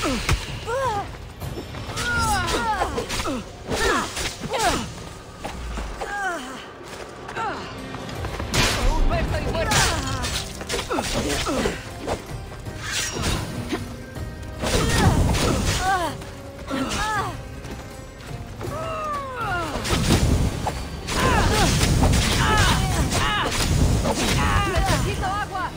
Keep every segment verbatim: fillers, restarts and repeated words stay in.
¡Humberto y muerta! ¡Necesito agua!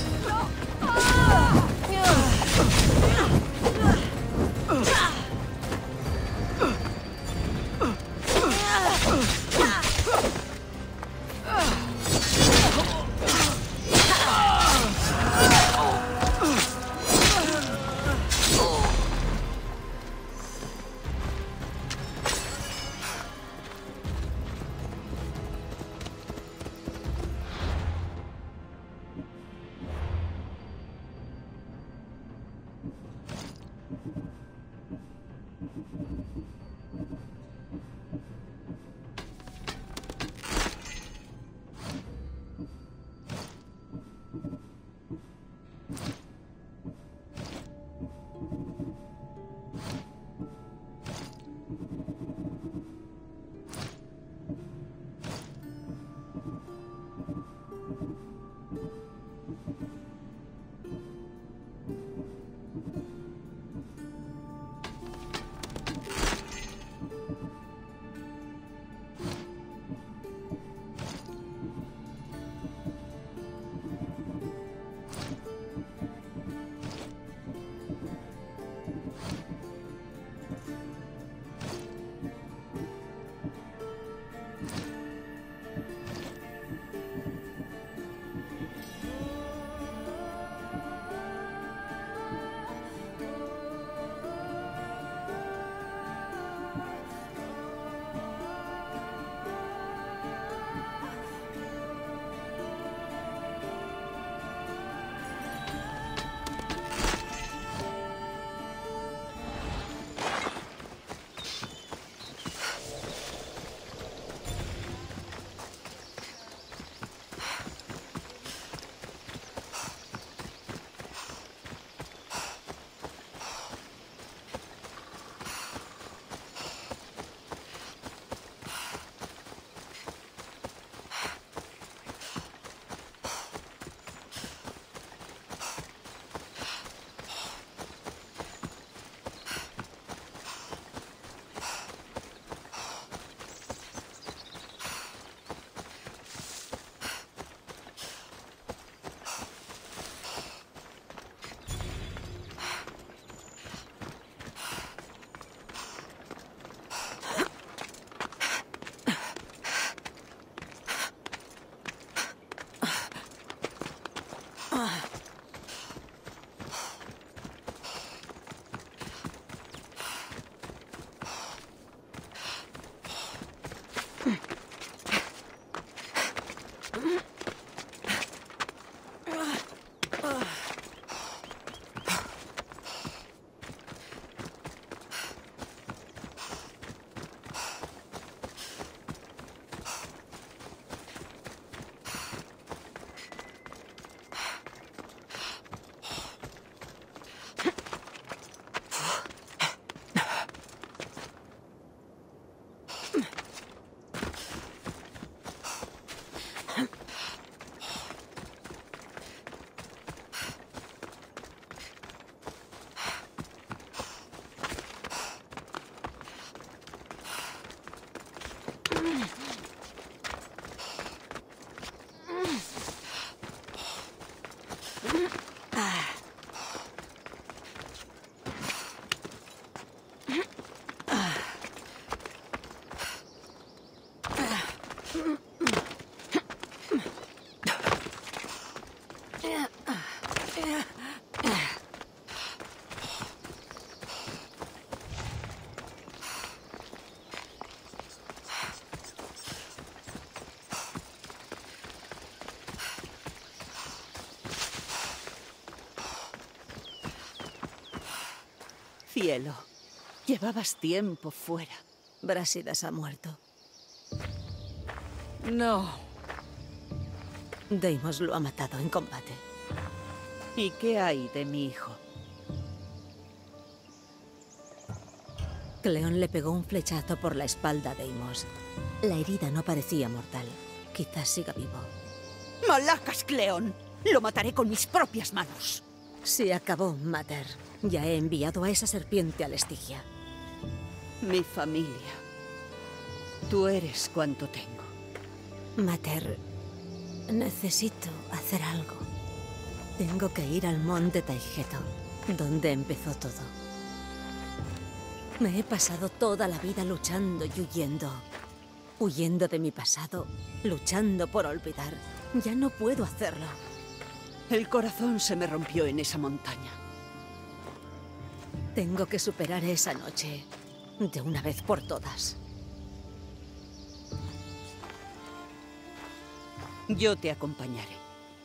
Cielo, llevabas tiempo fuera. Brásidas ha muerto. No. Deimos lo ha matado en combate. ¿Y qué hay de mi hijo? Cleón le pegó un flechazo por la espalda a Deimos. La herida no parecía mortal. Quizás siga vivo. ¡Malacas, Cleón! Lo mataré con mis propias manos. Se acabó, Mater. Ya he enviado a esa serpiente al Estigia. Mi familia. Tú eres cuanto tengo. Mater, necesito hacer algo. Tengo que ir al monte Taygeto, donde empezó todo. Me he pasado toda la vida luchando y huyendo. Huyendo de mi pasado, luchando por olvidar. Ya no puedo hacerlo. El corazón se me rompió en esa montaña. Tengo que superar esa noche, de una vez por todas. Yo te acompañaré.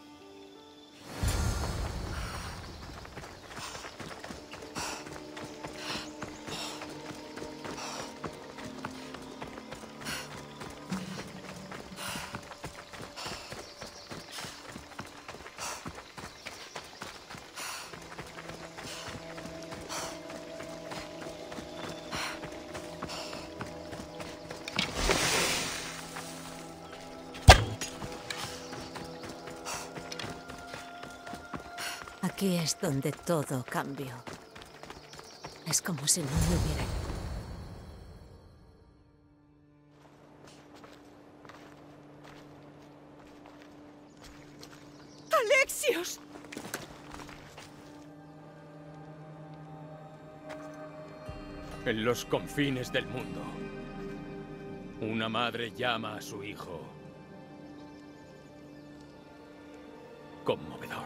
Aquí es donde todo cambió. Es como si no me hubiera... ¡Alexios! En los confines del mundo, una madre llama a su hijo. Conmovedor.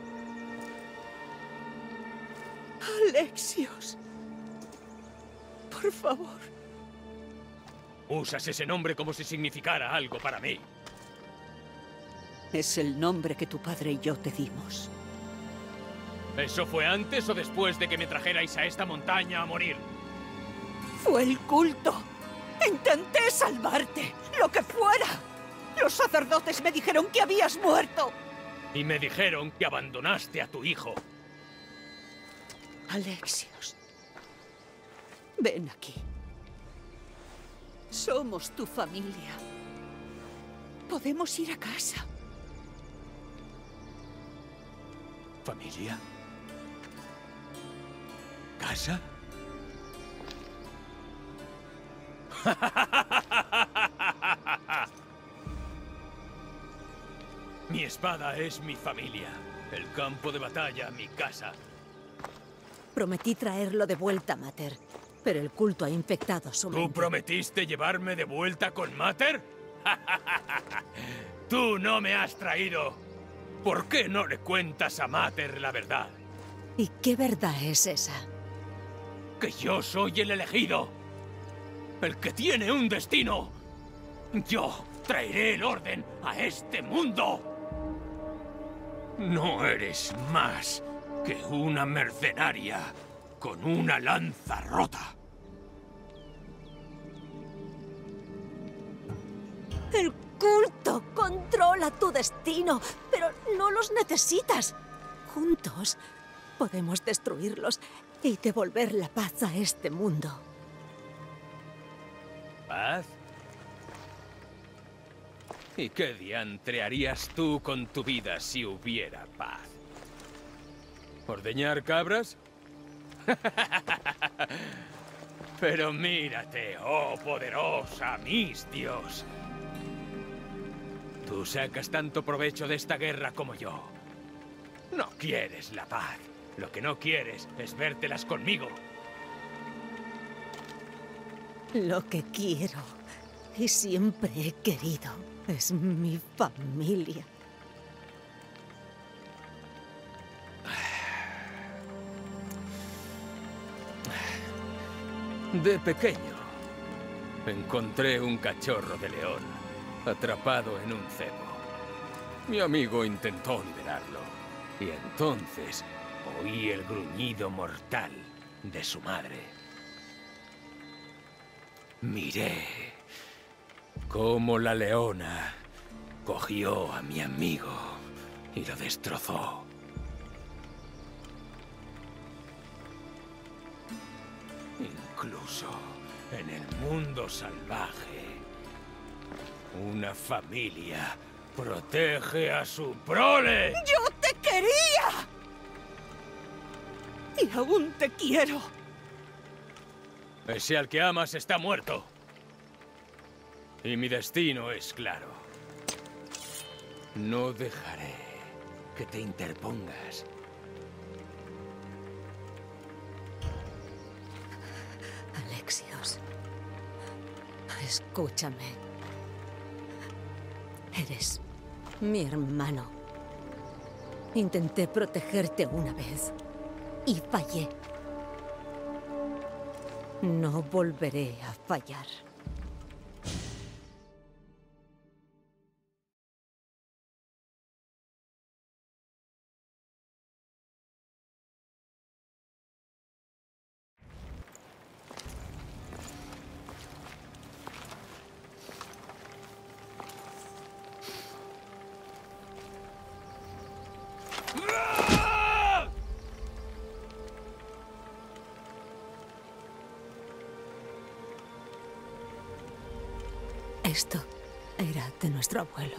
¡Alexios! Por favor. Usas ese nombre como si significara algo para mí. Es el nombre que tu padre y yo te dimos. ¿Eso fue antes o después de que me trajerais a esta montaña a morir? Fue el culto. Intenté salvarte, lo que fuera. Los sacerdotes me dijeron que habías muerto. Y me dijeron que abandonaste a tu hijo. Alexios, ven aquí. Somos tu familia. Podemos ir a casa. ¿Familia? ¿Casa? Mi espada es mi familia. El campo de batalla, mi casa. Prometí traerlo de vuelta, Mater, pero el culto ha infectado su mente. ¿Tú prometiste llevarme de vuelta con Mater? ¡Tú no me has traído! ¿Por qué no le cuentas a Mater la verdad? ¿Y qué verdad es esa? ¡Que yo soy el elegido! ¡El que tiene un destino! ¡Yo traeré el orden a este mundo! No eres más que una mercenaria con una lanza rota. El culto controla tu destino, pero no los necesitas. Juntos podemos destruirlos y devolver la paz a este mundo. ¿Paz? ¿Y qué diantre harías tú con tu vida si hubiera paz? ¿Ordeñar cabras? Pero mírate, oh poderosa Misthios. Tú sacas tanto provecho de esta guerra como yo. No quieres la paz. Lo que no quieres es vértelas conmigo. Lo que quiero y siempre he querido es mi familia. De pequeño, encontré un cachorro de león atrapado en un cebo. Mi amigo intentó liberarlo y entonces oí el gruñido mortal de su madre. Miré cómo la leona cogió a mi amigo y lo destrozó. Incluso en el mundo salvaje, una familia protege a su prole. ¡Yo te quería! Y aún te quiero. Ese al que amas está muerto. Y mi destino es claro. No dejaré que te interpongas. Alexios, escúchame. Eres mi hermano. Intenté protegerte una vez y fallé. No volveré a fallar. Esto era de nuestro abuelo.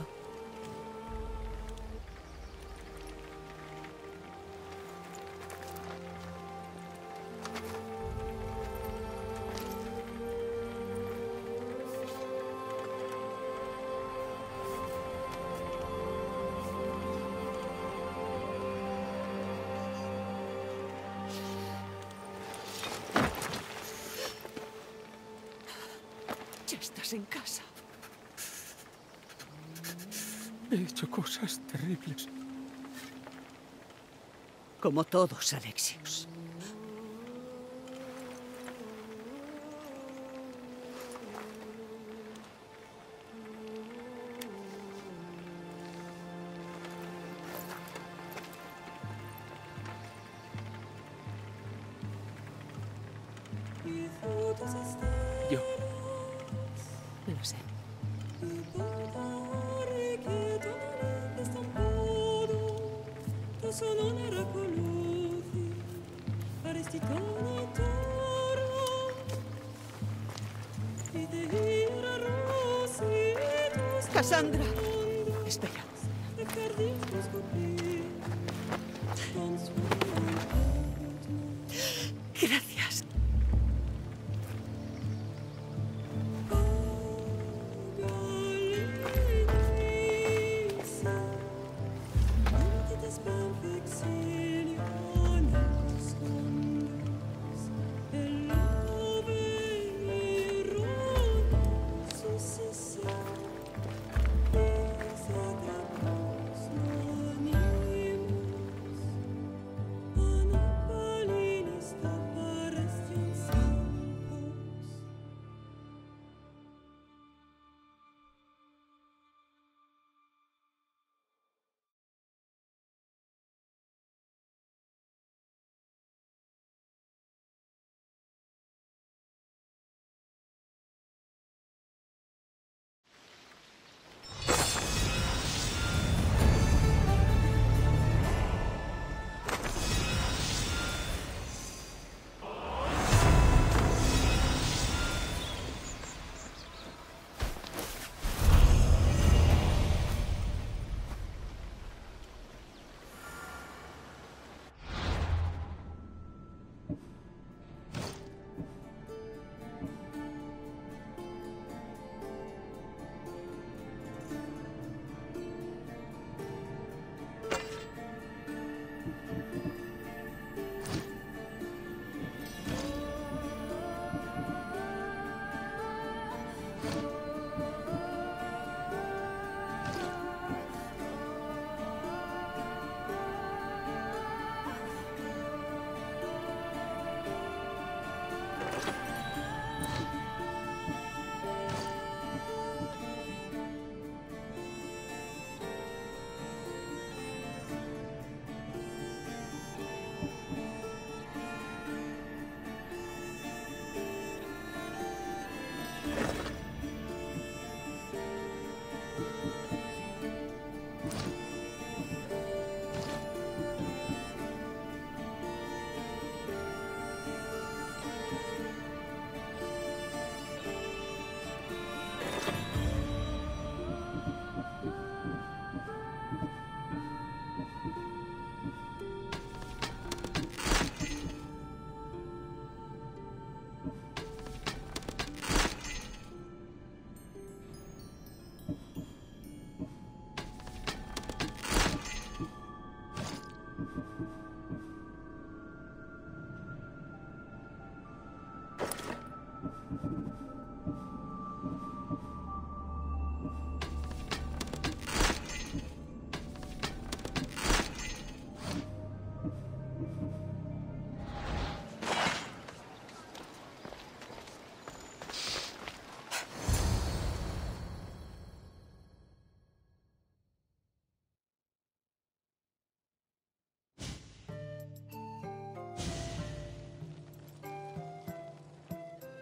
Ya estás en casa. He hecho cosas terribles. Como todos, Alexios. Yo. Lo sé. Cassandra, espera. Gracias. Sagrada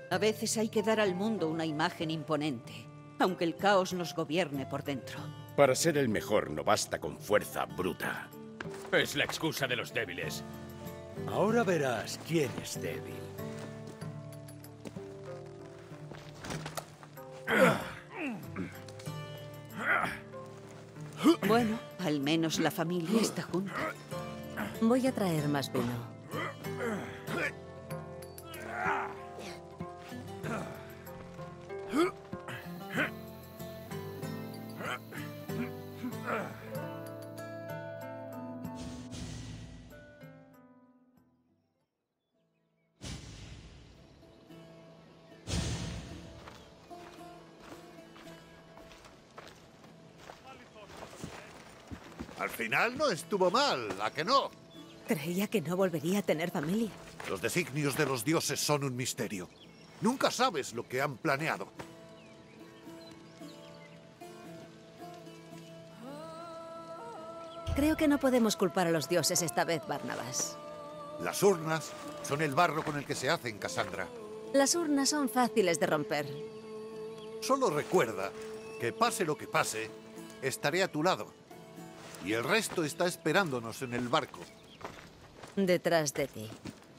A veces hay que dar al mundo una imagen imponente, aunque el caos nos gobierne por dentro. Para ser el mejor no basta con fuerza bruta. Es la excusa de los débiles. Ahora verás quién es débil. Bueno, al menos la familia está junta. Voy a traer más vino. Al final no estuvo mal, ¿a que no? Creía que no volvería a tener familia. Los designios de los dioses son un misterio. Nunca sabes lo que han planeado. Creo que no podemos culpar a los dioses esta vez, Barnabas. Las urnas son el barro con el que se hacen, Cassandra. Las urnas son fáciles de romper. Solo recuerda que pase lo que pase, estaré a tu lado. Y el resto está esperándonos en el barco. Detrás de ti.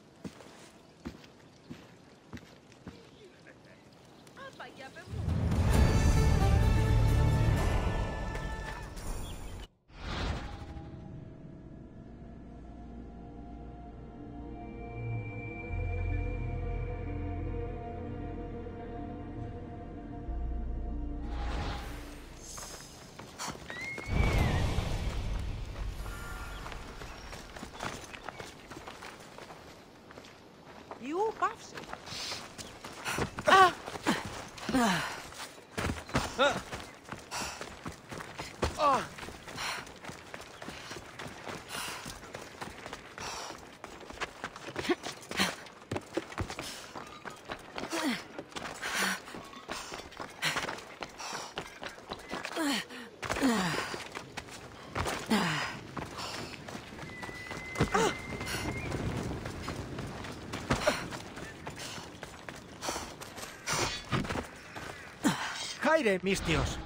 ¡Aire, mis tíos!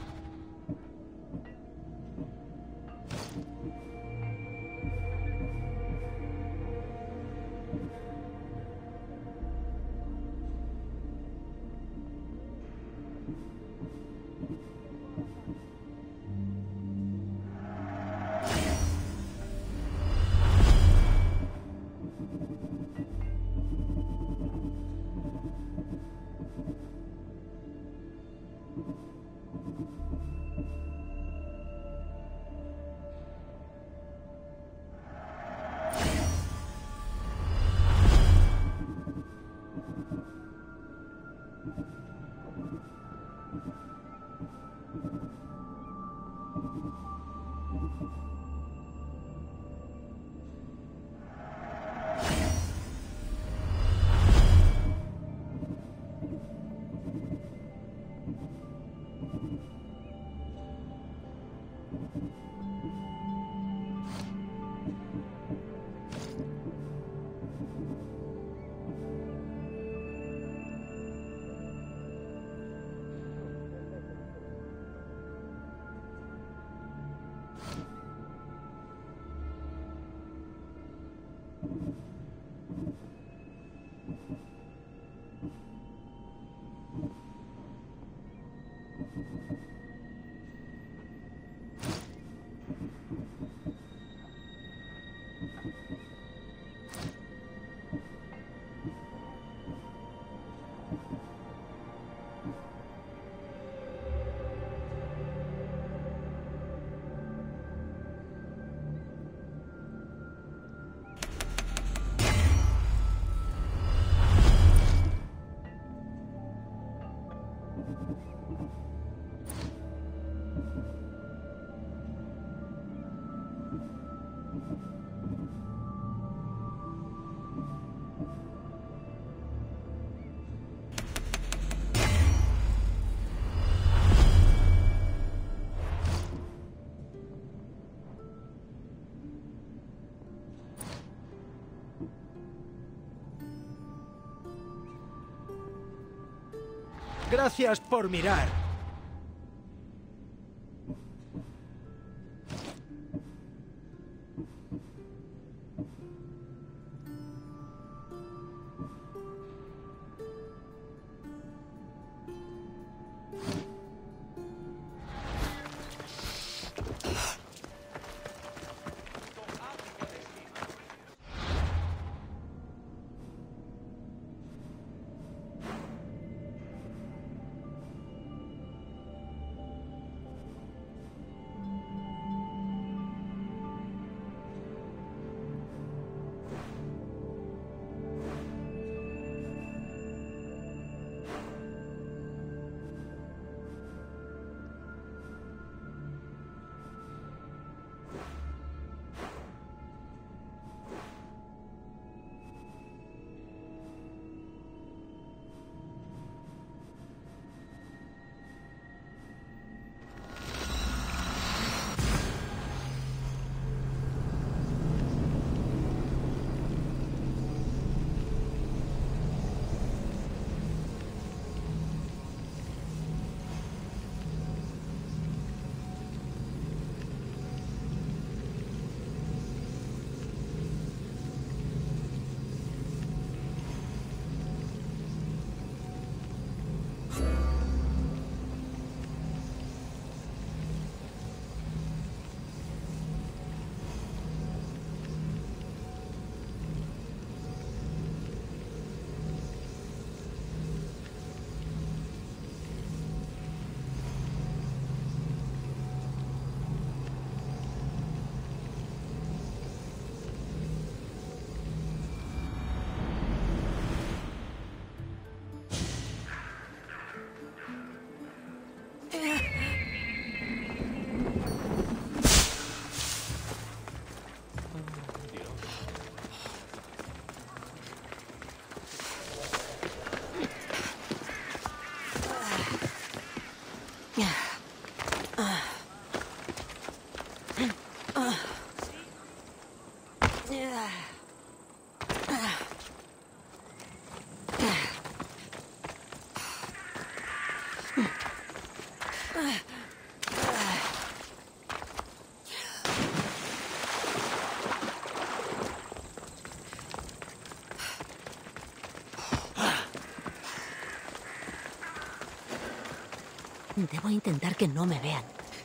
Gracias por mirar. Debo intentar que no me vean.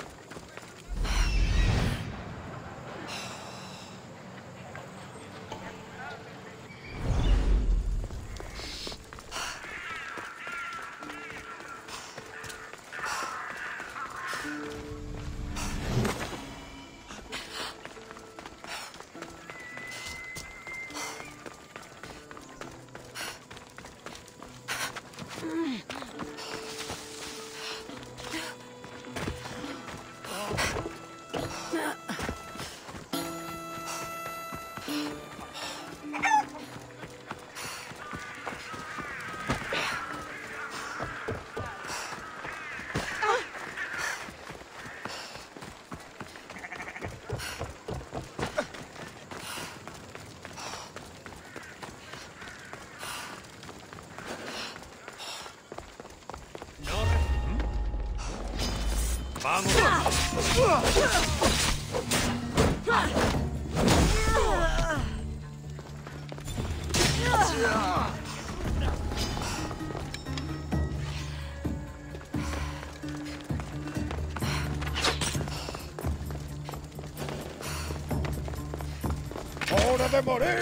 ¡Hora de morir!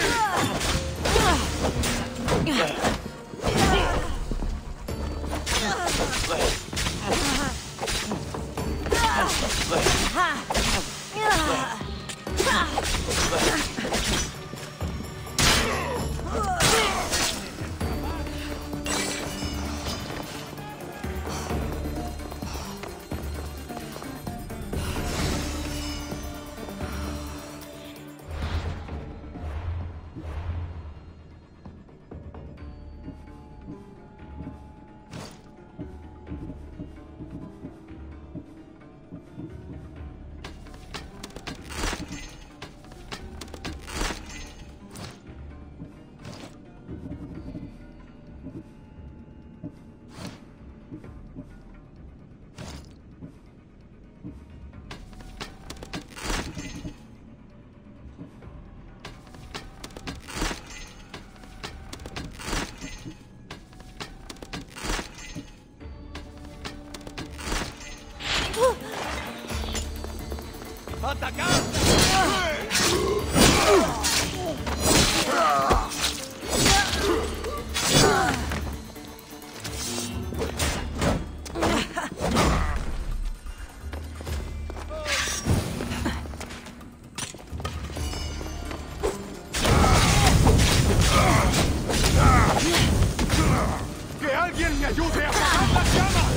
¡Que alguien me ayude a apagar las llamas!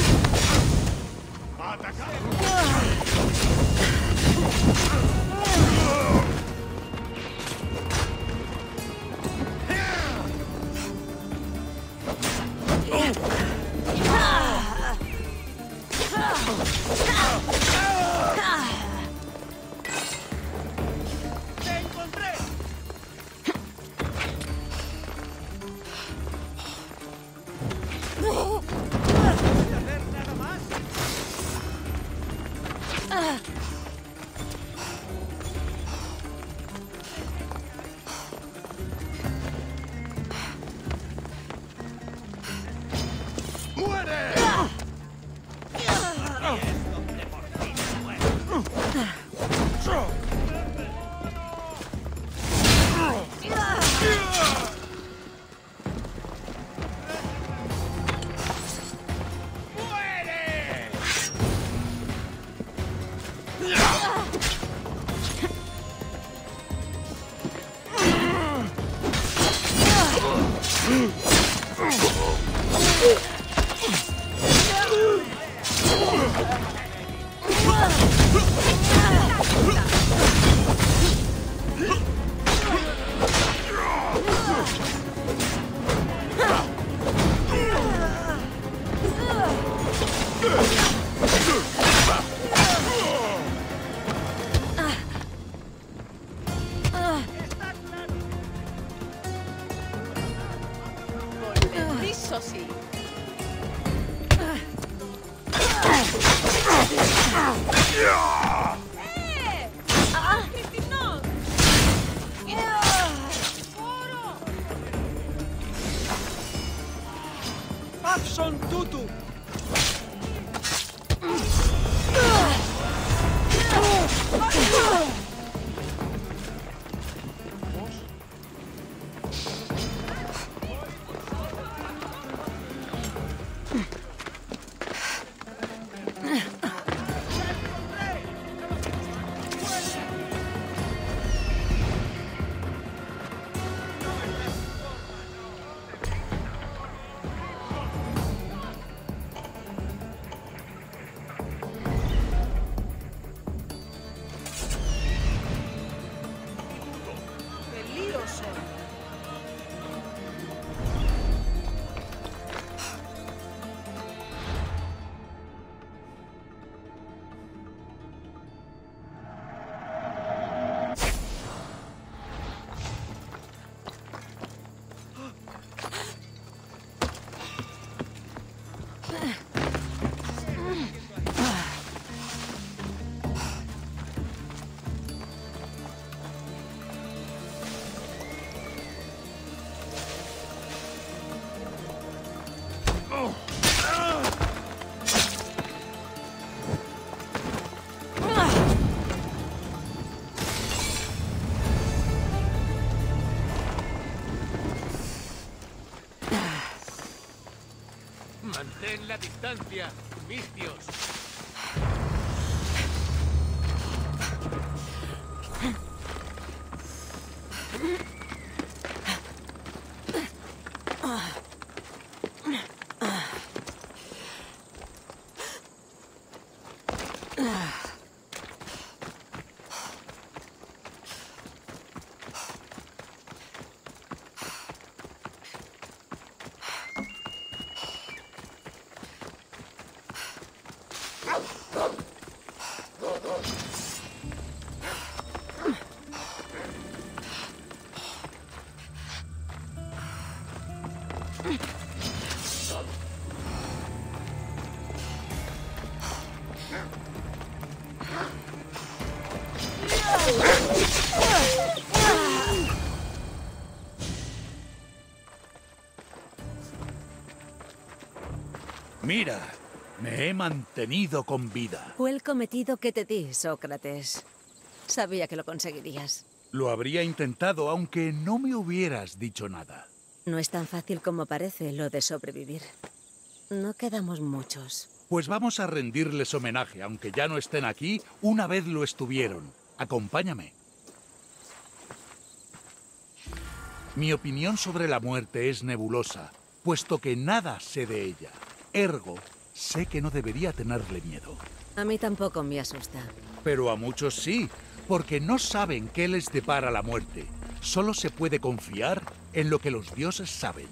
¡A atacar! ¡Te encontré! ¿No puedes hacer nada más? ¡Muere! Eso sí. ¡Eh! ¡Ah! ¡Cristina! ¡Oro! ¡Abson Tutu! Mantén la distancia, Misthios. Mira, me he mantenido con vida. Fue el cometido que te di, Sócrates. Sabía que lo conseguirías. Lo habría intentado, aunque no me hubieras dicho nada. No es tan fácil como parece lo de sobrevivir. No quedamos muchos. Pues vamos a rendirles homenaje, aunque ya no estén aquí, una vez lo estuvieron. Acompáñame. Mi opinión sobre la muerte es nebulosa, puesto que nada sé de ella. Ergo, sé que no debería tenerle miedo. A mí tampoco me asusta. Pero a muchos sí, porque no saben qué les depara la muerte. Solo se puede confiar en lo que los dioses saben.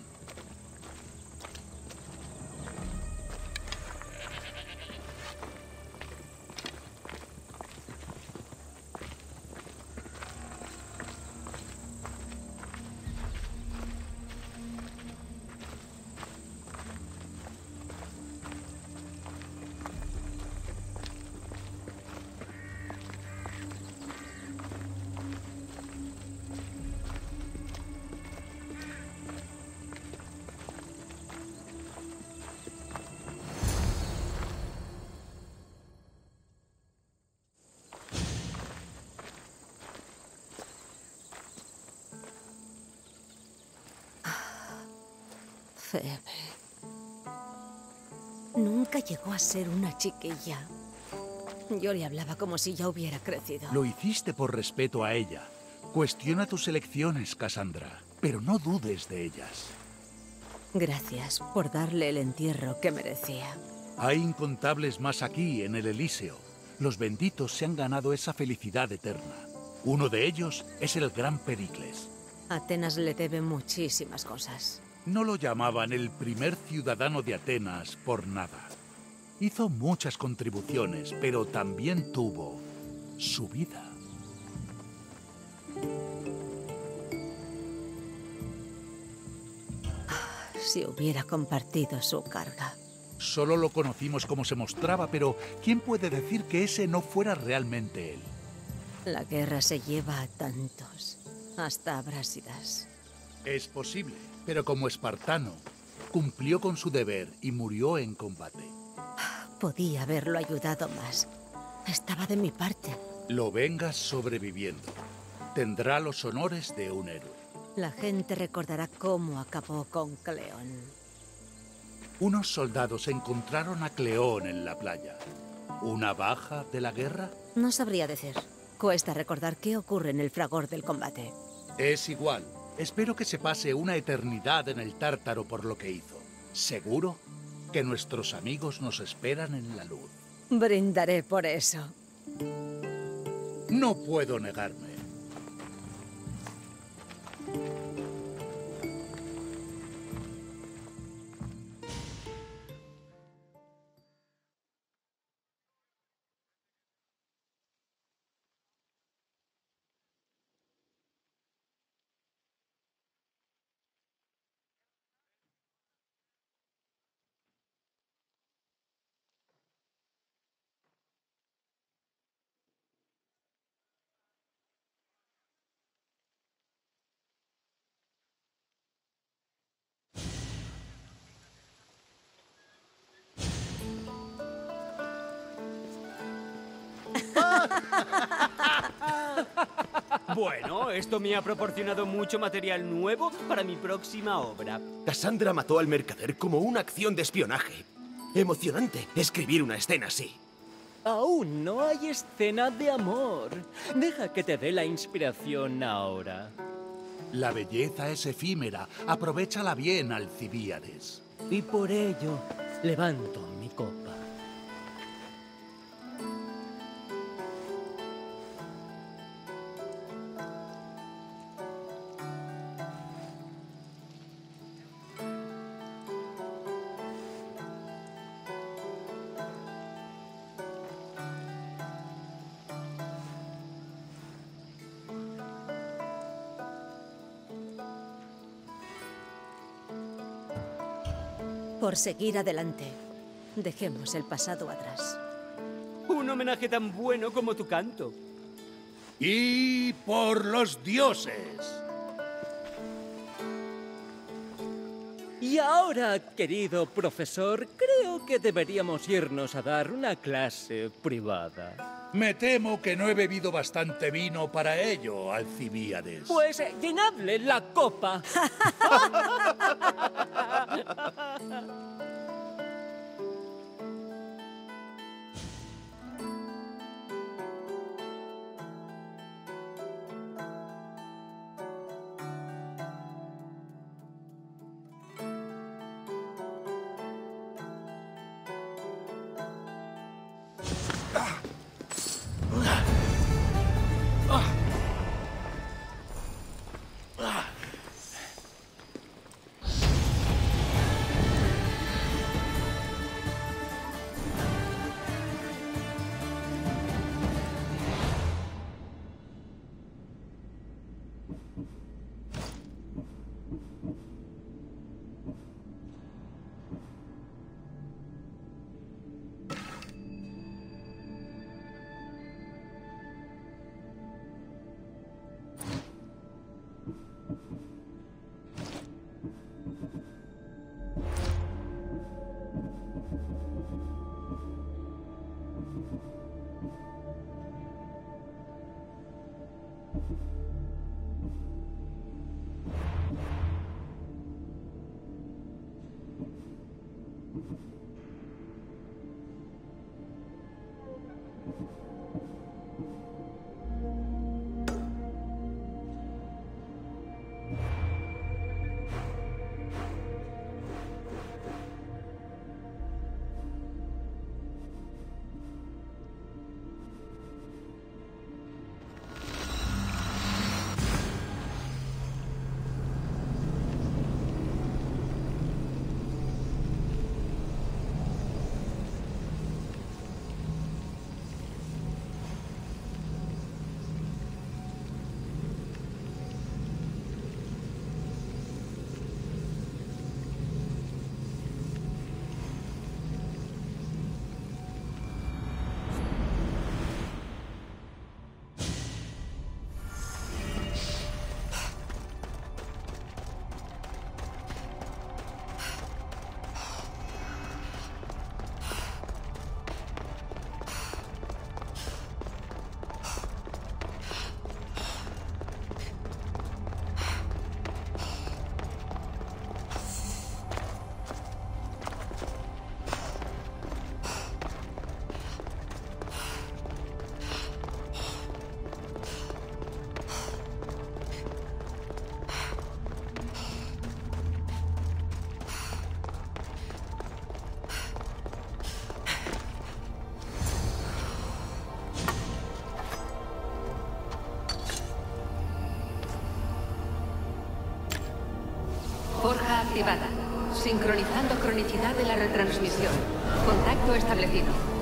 Febe. Nunca llegó a ser una chiquilla. Yo le hablaba como si ya hubiera crecido. Lo hiciste por respeto a ella. Cuestiona tus elecciones, Cassandra, pero no dudes de ellas. Gracias por darle el entierro que merecía. Hay incontables más aquí, en el Elíseo. Los benditos se han ganado esa felicidad eterna. Uno de ellos es el gran Pericles. Atenas le debe muchísimas cosas. No lo llamaban el primer ciudadano de Atenas por nada. Hizo muchas contribuciones, pero también tuvo su vida. Si hubiera compartido su carga. Solo lo conocimos como se mostraba, pero ¿quién puede decir que ese no fuera realmente él? La guerra se lleva a tantos, hasta a Brásidas. Es posible, pero como espartano, cumplió con su deber y murió en combate. Podía haberlo ayudado más. Estaba de mi parte. Lo vengas sobreviviendo. Tendrá los honores de un héroe. La gente recordará cómo acabó con Cleón. Unos soldados encontraron a Cleón en la playa. ¿Una baja de la guerra? No sabría decir. Cuesta recordar qué ocurre en el fragor del combate. Es igual. Espero que se pase una eternidad en el Tártaro por lo que hizo. Seguro que nuestros amigos nos esperan en la luz. Brindaré por eso. No puedo negarme. Bueno, esto me ha proporcionado mucho material nuevo para mi próxima obra. Cassandra mató al mercader como una acción de espionaje. Emocionante escribir una escena así. Aún no hay escena de amor. Deja que te dé la inspiración ahora. La belleza es efímera. Aprovéchala bien, Alcibíades. Y por ello, levanto mi copa. Por seguir adelante, dejemos el pasado atrás. Un homenaje tan bueno como tu canto. Y por los dioses. Y ahora, querido profesor, creo que deberíamos irnos a dar una clase privada. Me temo que no he bebido bastante vino para ello, Alcibíades. Pues eh, llenadle la copa. Forja activada. Sincronizando cronicidad de la retransmisión. Contacto establecido.